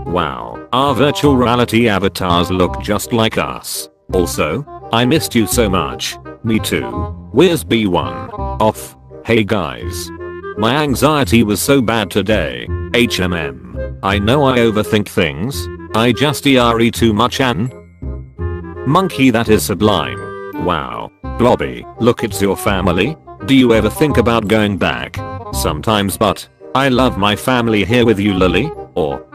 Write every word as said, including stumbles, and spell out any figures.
Wow, our virtual reality avatars look just like us. Also, I missed you so much. Me too. Where's B one? Off. Hey guys. My anxiety was so bad today. H M M. I know I overthink things. I just E R E too much and monkey, that is sublime. Wow. Blobby, look, it's your family. Do you ever think about going back? Sometimes, but I love my family here with you, Lily. Or